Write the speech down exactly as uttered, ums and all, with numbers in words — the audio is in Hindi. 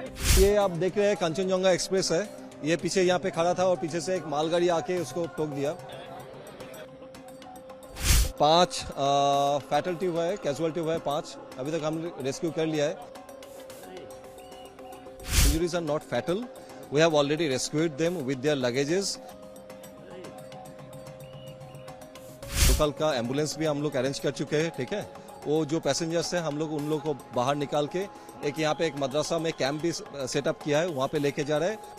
ये आप देख रहे हैं कंचनजंगा एक्सप्रेस है। ये पीछे यहाँ पे खड़ा था और पीछे से एक मालगाड़ी आके उसको ठोक दिया। पांच फैटलिटी हुआ है, कैजुअलिटी हुआ है पांच। अभी तक हम रेस्क्यू कर लिया है। Injuries are not fatal. We have already rescued them with their luggages. Local का एम्बुलेंस भी हम लोग अरेंज कर चुके हैं। ठीक है, वो जो पैसेंजर्स हैं हम लोग उन लोग को बाहर निकाल के एक यहाँ पे एक मदरसा में कैंप भी सेटअप किया है, वहां पे लेके जा रहे हैं।